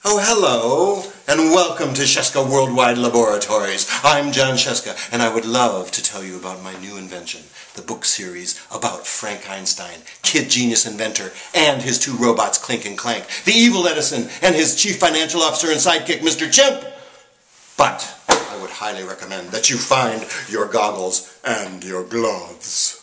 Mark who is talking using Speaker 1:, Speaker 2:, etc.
Speaker 1: Oh, hello, and welcome to Scieszka Worldwide Laboratories. I'm Jon Scieszka, and I would love to tell you about my new invention, the book series about Frank Einstein, kid genius inventor, and his two robots, Klink and Klank, the evil Edison, and his chief financial officer and sidekick, Mr. Chimp. But I would highly recommend that you find your goggles and your gloves.